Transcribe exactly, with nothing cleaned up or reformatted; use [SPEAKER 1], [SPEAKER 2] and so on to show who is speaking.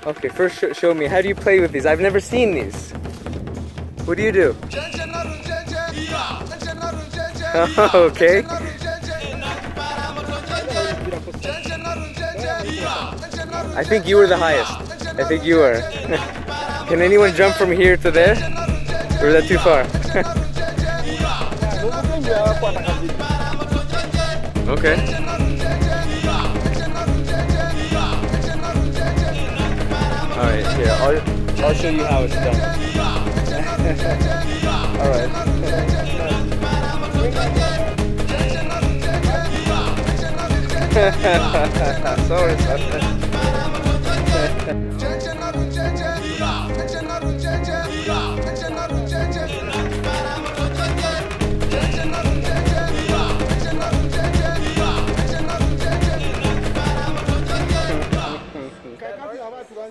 [SPEAKER 1] Okay, first sh show me. How do you play with these? I've never seen these. What do you do? Oh, okay. I think you were the highest. I think you were. Can anyone jump from here to there? Or is that too far? Okay. Alright, here, I'll, I'll show you how it's done. Alright. Sorry, sorry.